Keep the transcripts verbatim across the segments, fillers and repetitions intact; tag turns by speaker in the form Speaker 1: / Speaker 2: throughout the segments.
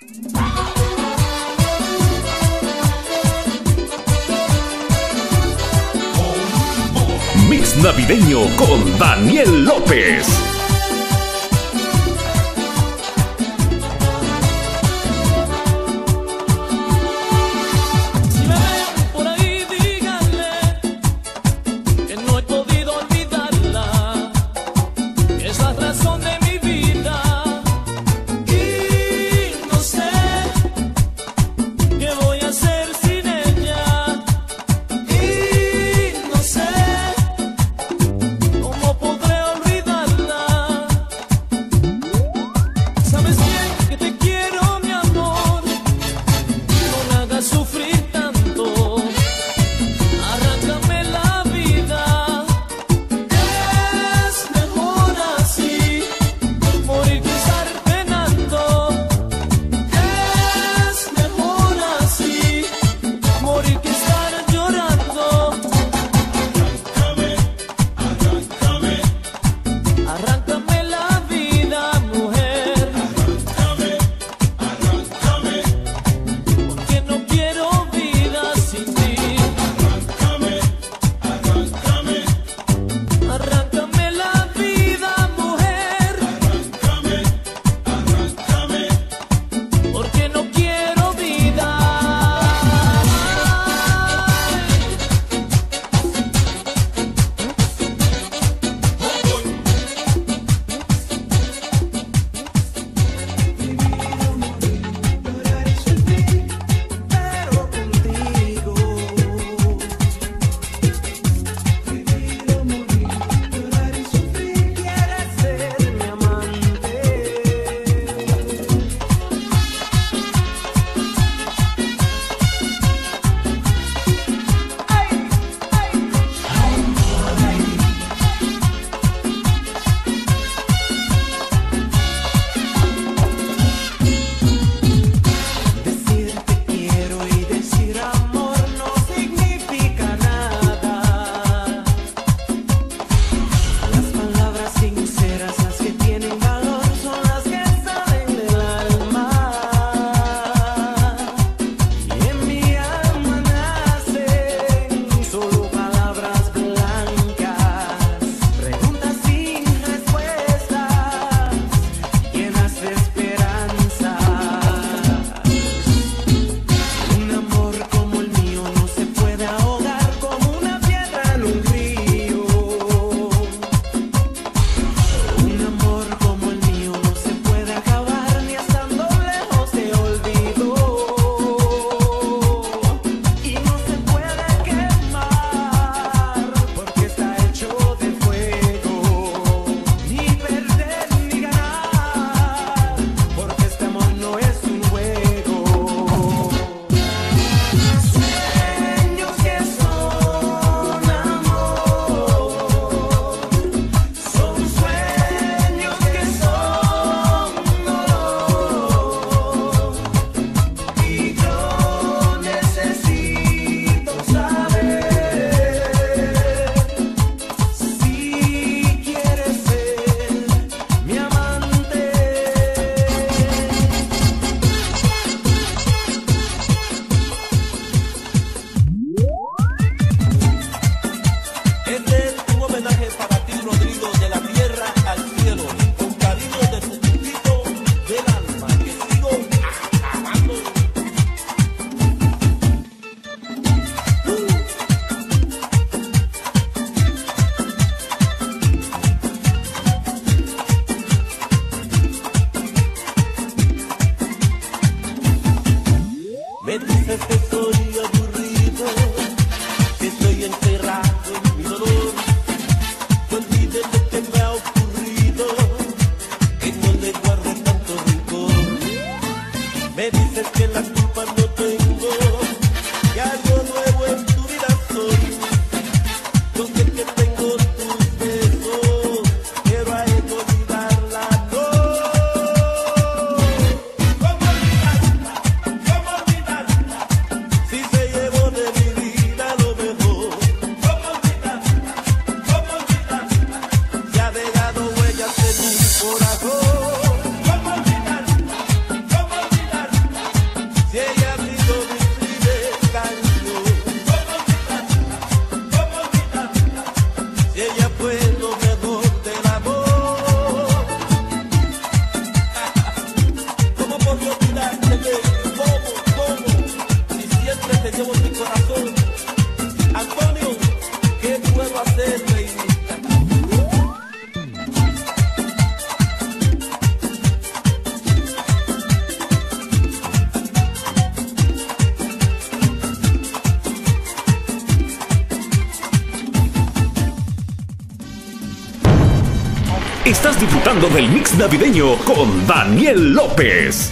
Speaker 1: Mix navideño con Daniel López.
Speaker 2: Corazón, ¿cómo olvidar? ¿Cómo olvidar?
Speaker 1: Estás disfrutando del mix navideño con Daniel López.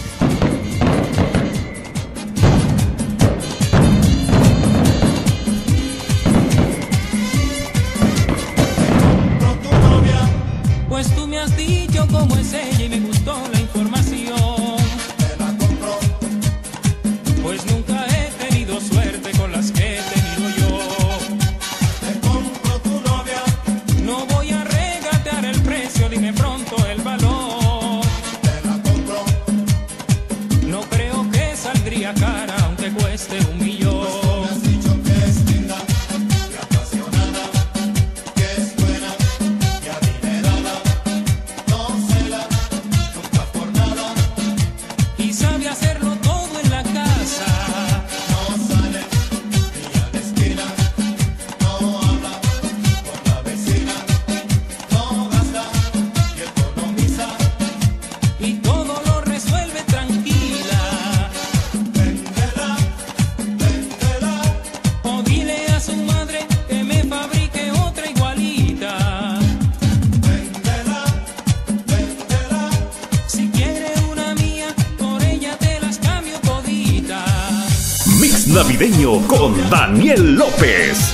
Speaker 2: Pues tú me has dicho cómo es ella y me gustó la información.
Speaker 3: Te la compro.
Speaker 2: Pues nunca he tenido suerte con las que he tenido yo.
Speaker 3: Te compro tu novia.
Speaker 2: No voy a regatear el precio, dime pronto el valor.
Speaker 3: Te la compro.
Speaker 2: No creo que saldría cara aunque cueste un millón.
Speaker 3: Pues tú me has dicho que es linda y apasionada, que es buena y adinerada. No cela, nunca por nada.
Speaker 2: Y sabe hacerlo todo en la casa.
Speaker 3: No sale ni a la esquina. No habla con la vecina. No gasta y economiza.
Speaker 2: Y todo lo resuelve tranquila.
Speaker 3: Véndela, véndela.
Speaker 2: O dile a su madre que me fabrique otra igualita.
Speaker 3: Véndela, véndela.
Speaker 2: Si quiere una mía, por ella te las cambio toditas.
Speaker 1: Mix navideño con Daniel López.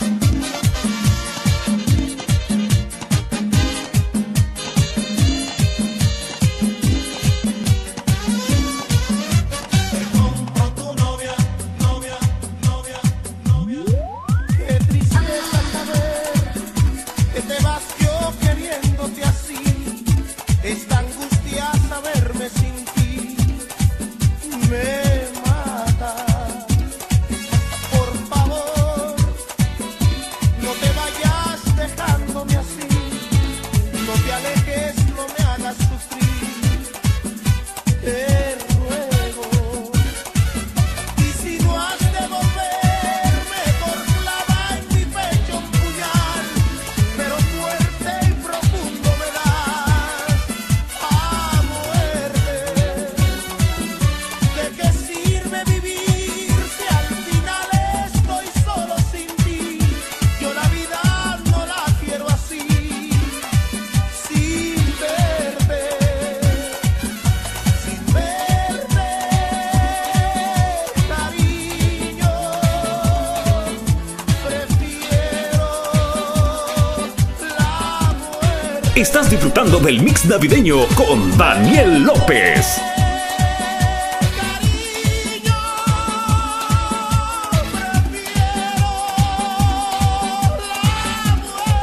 Speaker 3: Te compro tu novia, novia, novia, novia. Qué tristeza saber que te vas yo queriéndote así. Esta angustia saberme sin ti me mata. Por favor, no te vayas dejándome así. No te alejes, no me hagas sufrir. Te ruego. Y si no has de volver, mejor clava en mi pecho un puñal, pero fuerte y profundo me das a muerte. ¿De qué sirve vivir si al final estoy solo sin ti? Yo la vida no la quiero así, sin verte, sin verte, cariño. Prefiero la muerte.
Speaker 1: Estás disfrutando del mix navideño con Daniel López.
Speaker 3: Cariño, prefiero la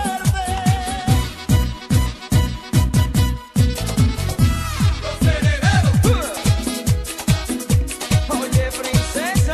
Speaker 3: muerte. Los herederos.
Speaker 2: Oye, princesa.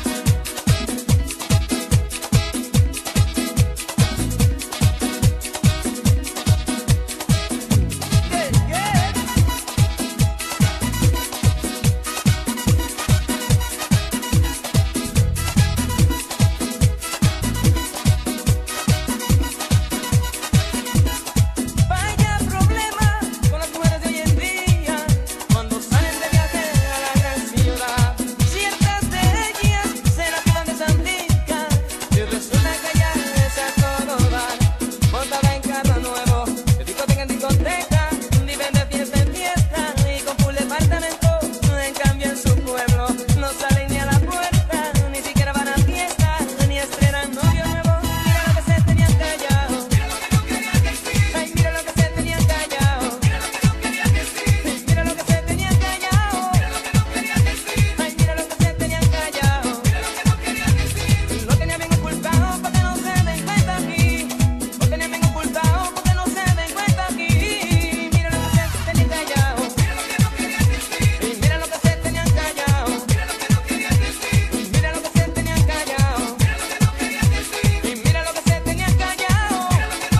Speaker 2: Vaya problema con las mujeres de hoy en día cuando salen de viaje a la gran ciudad. Ciertas de ellas se la tiran de santica y resulta que ya es a todo dar. Montada en carro nuevo, de discoteca en discoteca, viven de fiesta en fiesta y con full departamento. En cambio en su pueblo no salen ni a la puerta, ni siquiera van a fiesta, ni estrenan novio nuevo. Mira lo que se tenían callado. Ay, mira lo que se tenían callado. Mira lo que se tenían callado. Ay, mira lo que se tenían callado. Lo tenían bien ocultado para que no se den cuenta aquí. Lo tenían bien ocultado para que no se den cuenta aquí. Mira lo que se tenían callado. Y mira lo que se tenían callado. Mira lo que se tenían callado. Y mira lo que se tenían callado.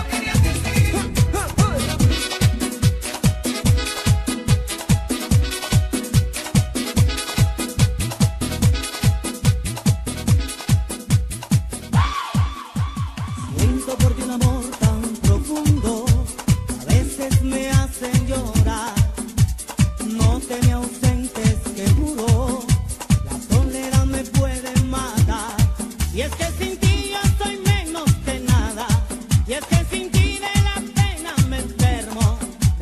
Speaker 4: Siento por ti un amor tan profundo, a veces me hacen llorar. No te me ausentes, que juro, la soledad me puede matar. Y es que sin ti yo soy menos que nada, y es que sin ti de la pena me enfermo.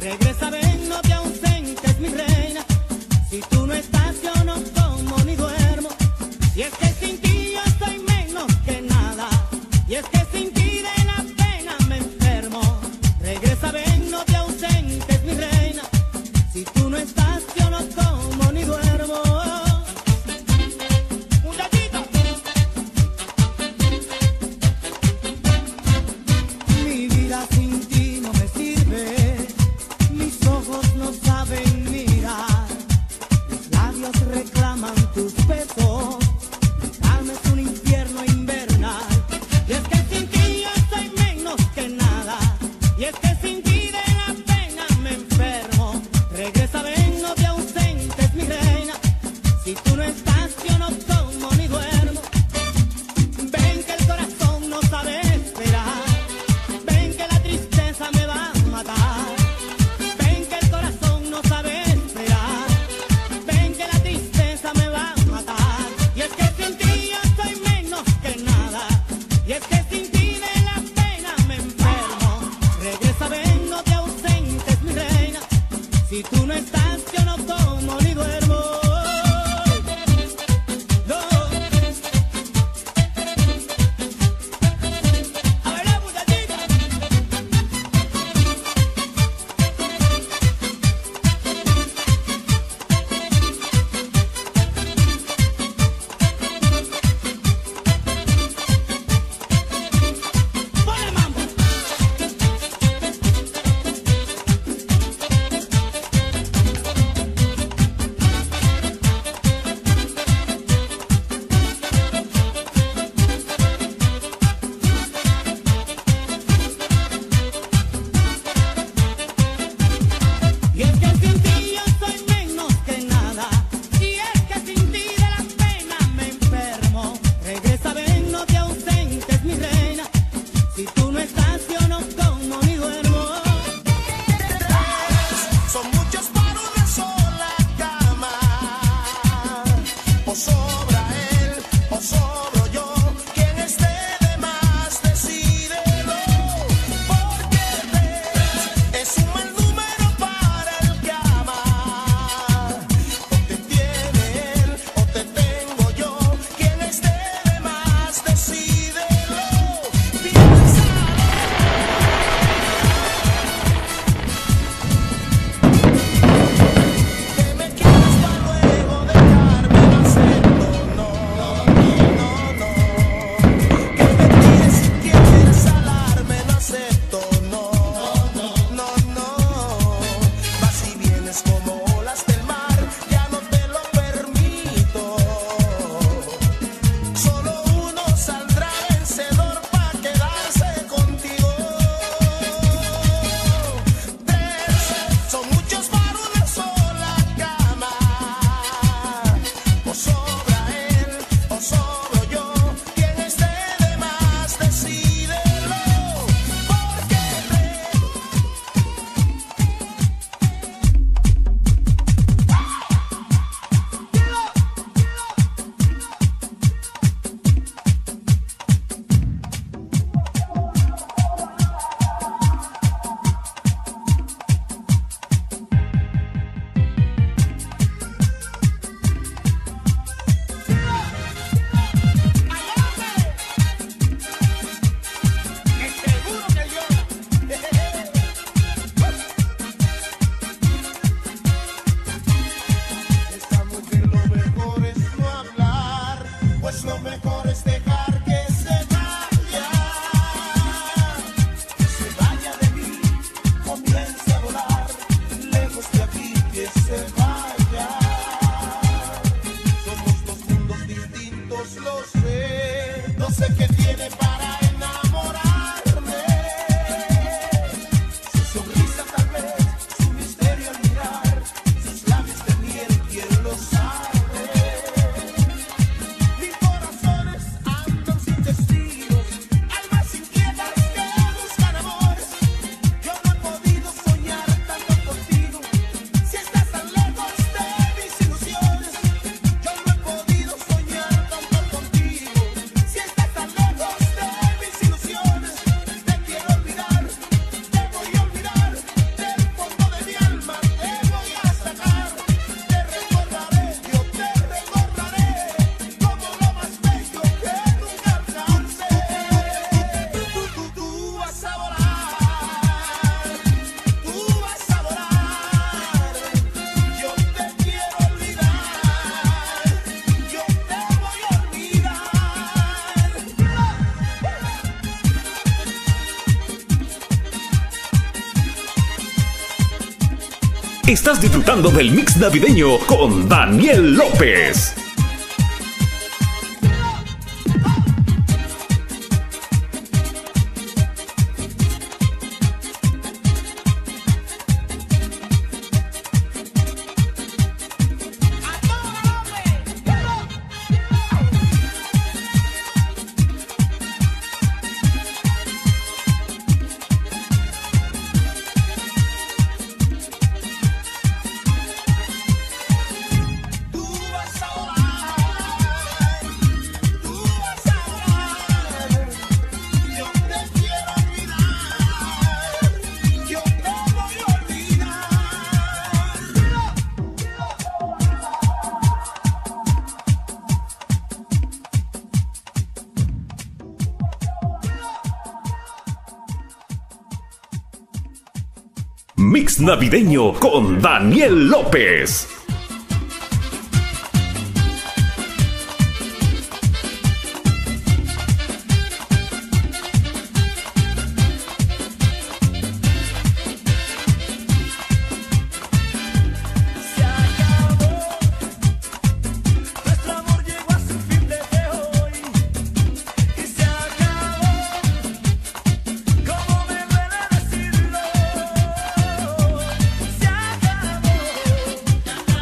Speaker 4: Si tú no estás, yo no como ni duermo. Ven que el corazón no sabe esperar. Ven que la tristeza me va a matar. Ven que el corazón no sabe esperar. Ven que la tristeza me va a matar. Y es que sin ti yo soy menos que nada. Y es que sin ti de la pena me enfermo. Regresa, ven, no te ausentes, mi reina. Si tú no estás, yo no como ni duermo. No. A ver la muchachita. Ponle mambo. Y es que sin ti yo soy menos que nada. Y es que sin ti de la pena me enfermo. Regresa, ven, no te ausentes, mi reina. Si tú no estás, yo no como ni duermo.
Speaker 3: Son muchos para una sola cama. O sobra él, o sobro yo. Quien esté de más, decídelo. Porque tres es un mal número para el que ama. O te tiene él, o te tengo yo. Quien esté de más, decídelo. Piénsalo. Que me quieres para luego dejarme, no acepto, no, no, no, no. Que me tires si quieres alarme, no acepto, no, no, no, no. Vas y vienes como olas del mar, ya no te lo permito. Solo uno saldrá vencedor para quedarse contigo. Tres son muchos para una sola cama. O sobra él, o sobro yo. Quien esté de más, decídelo. Porque estamos que lo mejor es no hablar, pues lo mejor es dejar que se vaya, que se vaya de mí, comience a volar, lejos de aquí, que se vaya. Somos dos mundos distintos, lo sé, no sé qué tiene para enamorarme. Su sonrisa tal vez, su misterio al mirar, sus labios de miel, quién lo sabe. Mis corazones andan sin testigos, almas inquietas que buscan amores. Yo no he podido soñar tanto contigo, si estás tan lejos de mis ilusiones. Yo no he podido soñar tanto contigo, si estás tan lejos de mis ilusiones. Te quiero olvidar, te voy a olvidar, del fondo de mi alma te voy a sacar. Te recordaré, yo te recordaré, como lo más bello que nunca alcancé. Tú, tú, tú vas a volar, tú vas a volar. Yo te quiero olvidar, yo te voy a olvidar.
Speaker 1: Estás disfrutando del mix navideño con Daniel López.
Speaker 2: ¡A todo, hombre!
Speaker 1: Mix navideño con Daniel López.
Speaker 3: Se acabó.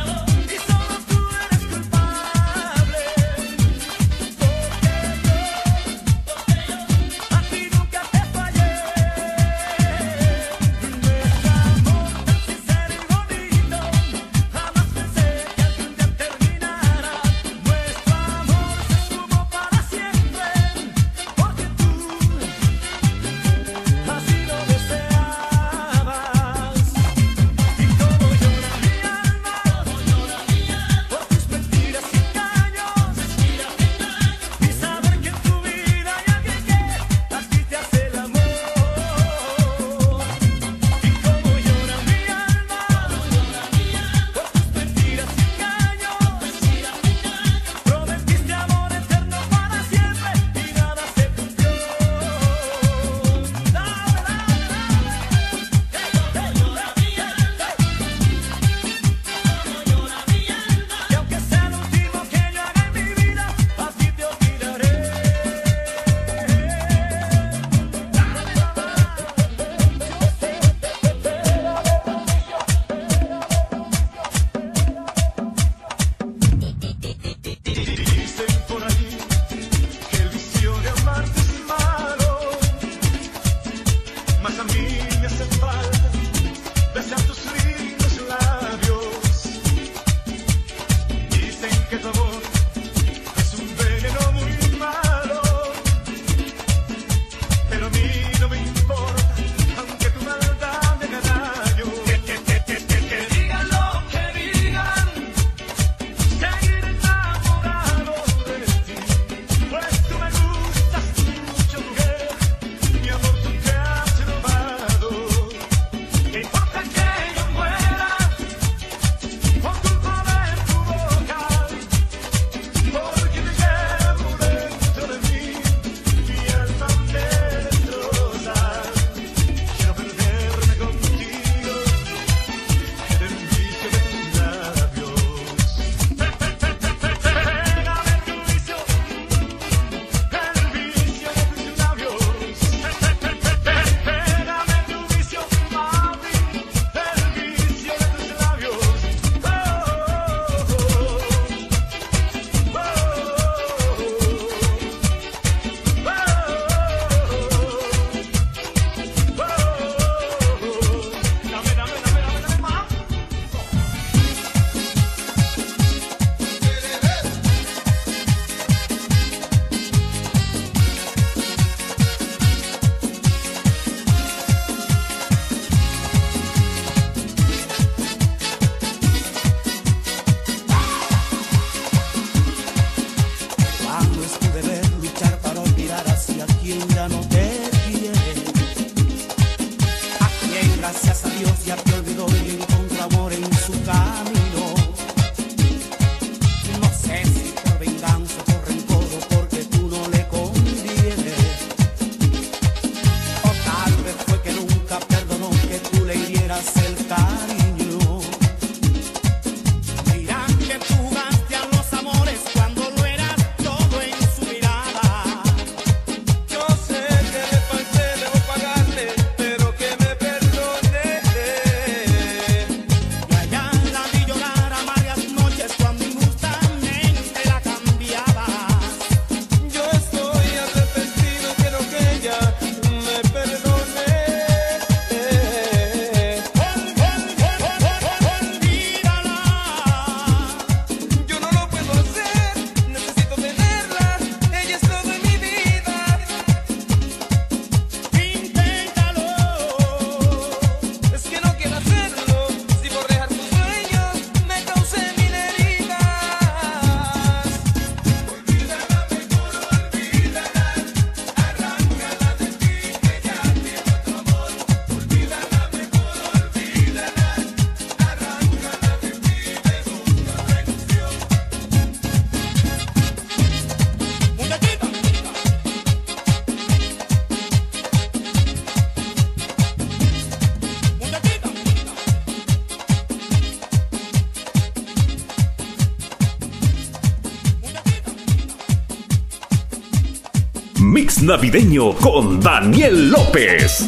Speaker 1: Mix navideño con Daniel López.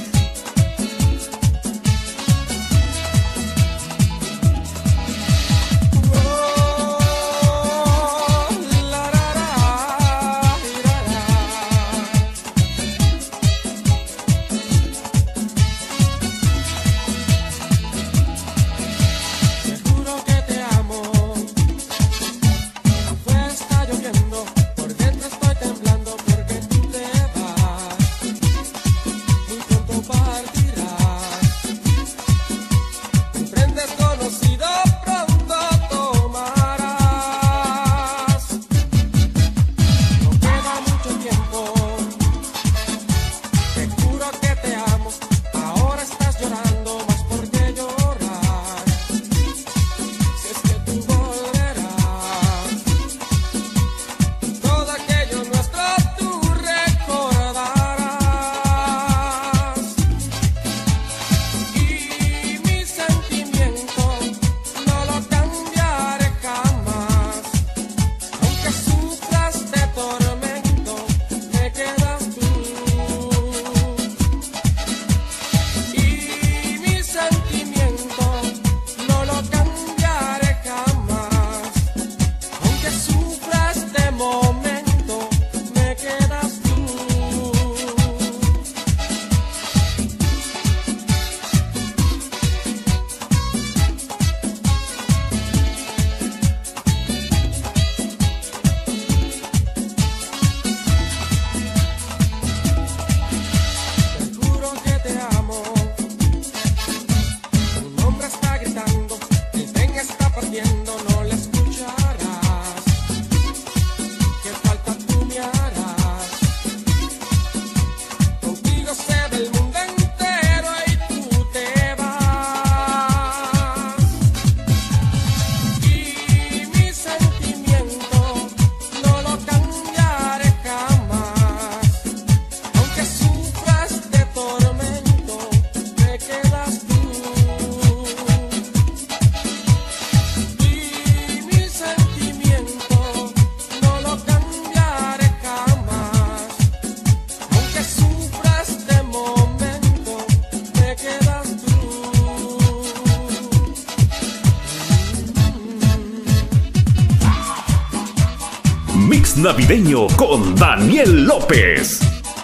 Speaker 1: Mix navideño con Daniel López.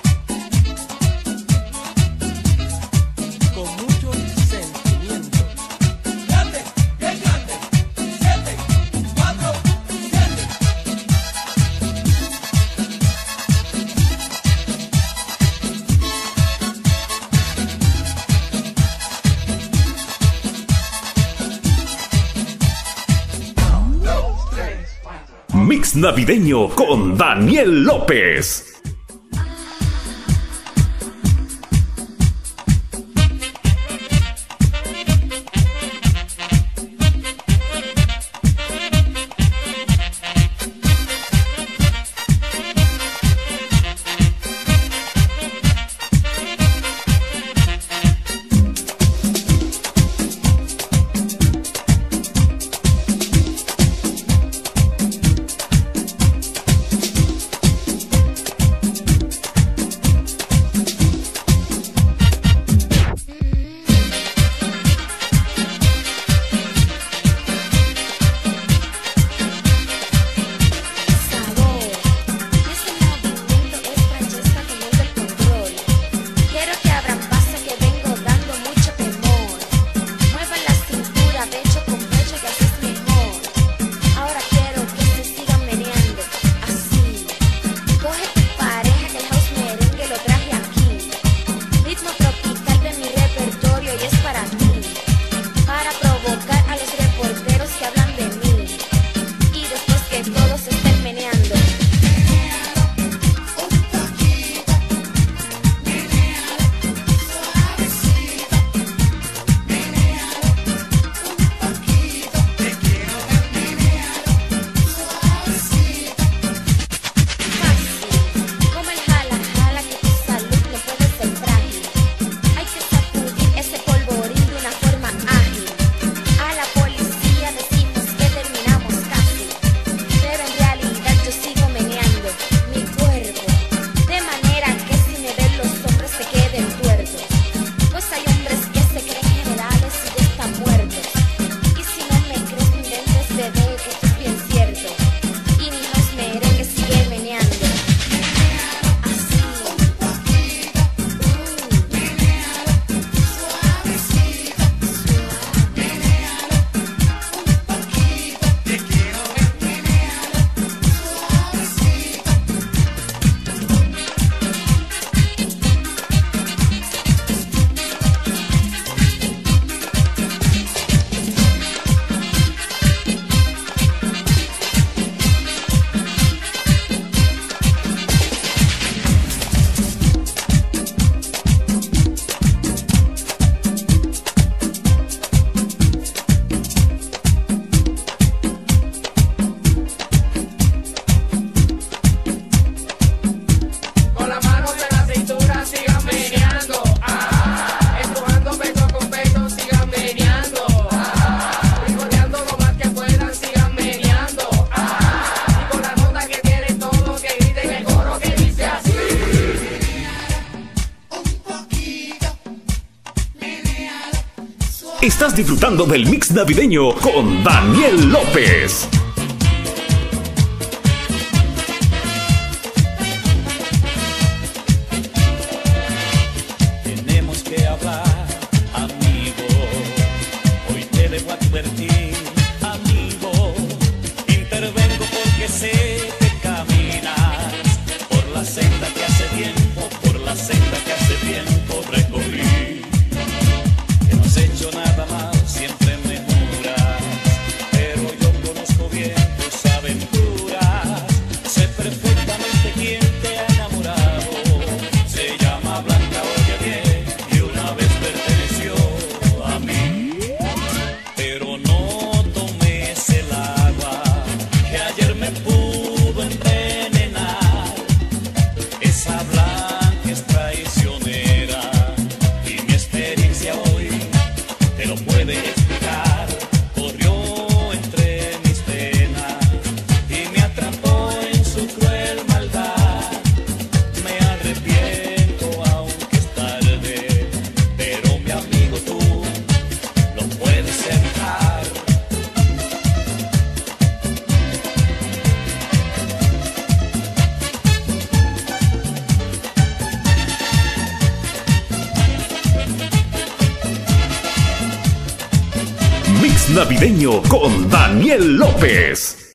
Speaker 2: Con mucho sentimiento.
Speaker 3: Grande, bien grande, siete, cuatro, siete.
Speaker 1: Mix navideño con Daniel López. Estás disfrutando del mix navideño con Daniel López.
Speaker 5: Tenemos que hablar, amigo. Hoy te debo advertir, amigo. Intervengo porque sé que caminas por la senda que hace tiempo, por la senda que hace tiempo recorrí. Que no has hecho nada mal, siempre me juras, pero yo conozco bien tus aventuras. Sé perfectamente quién te ha enamorado. Se llama Blanca, oye bien, y una vez perteneció a mí. Pero no tomes el agua que ayer me pudo envenenar. Esa Blanca es traicionera y mi experiencia hoy te lo puede explicar. Corrió entre mis venas y me atrapó en su cruel maldad. Me arrepiento aunque es tarde, pero mi amigo tú lo puedes evitar.
Speaker 1: Mix navideño con Daniel López.